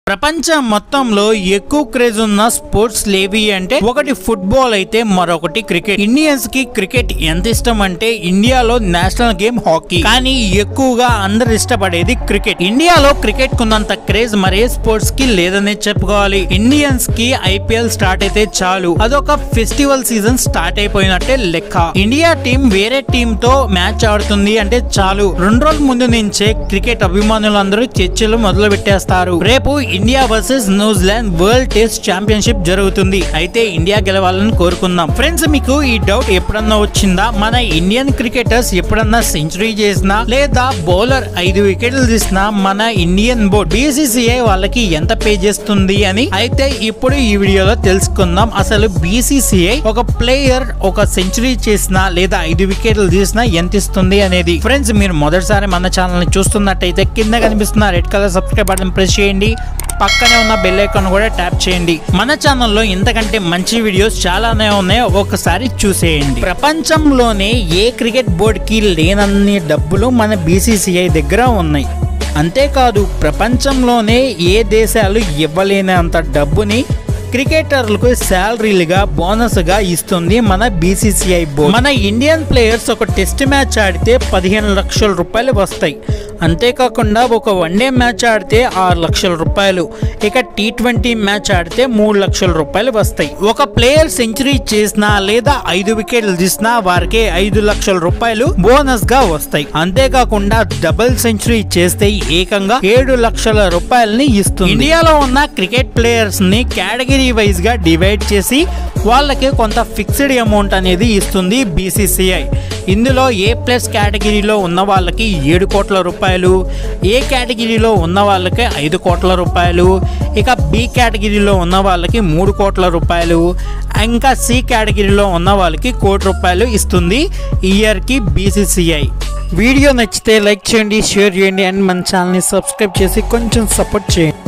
ప్రపంచం మొత్తంలో ఎక్కువ క్రేజ్ ఉన్న స్పోర్ట్స్ లేవి అంటే ఒకటి ఫుట్బాల్ అయితే మరొకటి క్రికెట్. ఇండియన్స్ కి క్రికెట్ ఎంత ఇష్టం అంటే ఇండియాలో నేషనల్ గేమ్ హాకీ, కానీ ఎక్కువగా అందరు ఇష్టపడేది క్రికెట్. ఇండియాలో క్రికెట్ కున్నంత క్రేజ్ మరే స్పోర్ట్స్ కి లేదనే చెప్పుకోవాలి. ఇండియన్స్ కి ఐపీఎల్ స్టార్ట్ అయితే చాలు అదొక ఫెస్టివల్ సీజన్ స్టార్ట్ అయిపోయినట్టే లెక్క. ఇండియా టీం వేరే టీం తో మ్యాచ్ ఆడుతుంది అంటే చాలు 2 రోజుల ముందు నుంచే క్రికెట్ అభిమానులందరూ చర్చలు మొదలు పెట్టేస్తారు. రేపు India versus New Zealand world test championship జరుగుతుంది. అయితే ఇండియా గెలవాలని కోరుకుందాం. ఫ్రెండ్స్, మీకు ఈ డౌట్ ఎప్పుడన్నా వచ్చిందా? మన ఇండియన్ క్రికెటర్స్ ఎప్పుడన్నా సెంచరీ చేసినా లేదా బౌలర్ 5 వికెట్లు తీసినా మన ఇండియన్ బోర్డ్ బీసీసీఐ వాళ్ళకి ఎంత పే చేస్తుంది అని. అయితే ఇప్పుడు ఈ వీడియోలో తెలుసుకుందాం అసలు బీసీసీఐ ఒక ప్లేయర్ ఒక సెంచరీ చేసినా లేదా 5 వికెట్లు తీసినా ఎంత ఇస్తుంది అనేది. ఫ్రెండ్స్, మీరు మొదటిసారి మన ఛానల్ ని చూస్తున్నట్టయితే కింద కనిపిస్తున్న red colour subscribe button press చేయండి. పక్కనే ఉన్న బెల్ ఐకాన్ కూడా ట్యాప్ చేయండి. మన ఛానల్లో ఇంతకంటే మంచి వీడియోస్ చాలానే ఉన్నాయి, ఒకసారి చూసేయండి. ప్రపంచంలోనే ఏ క్రికెట్ బోర్డ్ కి లేనన్ని డబ్బులు మన బీసీసీఐ దగ్గర ఉన్నాయి. అంతేకాదు ప్రపంచంలోనే ఏ దేశాలు ఇవ్వలేనంత డబ్బుని క్రికెటర్లకు శాలరీలుగా బోనస్ గా ఇస్తుంది మన బీసీసీఐ బోర్డు. మన ఇండియన్ ప్లేయర్స్ ఒక టెస్ట్ మ్యాచ్ ఆడితే 15 లక్షల రూపాయలు వస్తాయి. అంతేకాకుండా ఒక వన్డే మ్యాచ్ ఆడితే 6 లక్షల రూపాయలు, ఇక T20 మ్యాచ్ ఆడితే 3 లక్షల రూపాయలు వస్తాయి. ఒక ప్లేయర్ సెంచరీ చేసినా లేదా 5 వికెట్లు తీసినా వారికి 5 లక్షల రూపాయలు బోనస్ గా వస్తాయి. అంతేకాకుండా డబుల్ సెంచరీ చేస్తే ఏకంగా 7 లక్షల రూపాయలని ఇస్తుంది. ఇండియాలో ఉన్న క్రికెట్ ప్లేయర్స్ ని కేటగిరీ వైజ్ గా డివైడ్ చేసి వాళ్ళకి కొంత ఫిక్స్డ్ అమౌంట్ అనేది ఇస్తుంది బీసీసీఐ. ఇందులో ఏ ప్లస్ కేటగిరీలో ఉన్న వాళ్ళకి 7 కోట్ల రూపాయలు, ఏ కేటగిరీలో ఉన్న వాళ్ళకి 5 కోట్ల రూపాయలు, ఇక బి కేటగిరీలో ఉన్న వాళ్ళకి 3 కోట్ల రూపాయలు, ఇంకా సి కేటగిరీలో ఉన్న వాళ్ళకి 1 కోటి రూపాయలు ఇస్తుంది ఇయర్కి బీసీసీఐ. వీడియో నచ్చితే లైక్ చేయండి, షేర్ చేయండి అండ్ మన ఛానల్ని సబ్స్క్రైబ్ చేసి కొంచెం సపోర్ట్ చేయండి.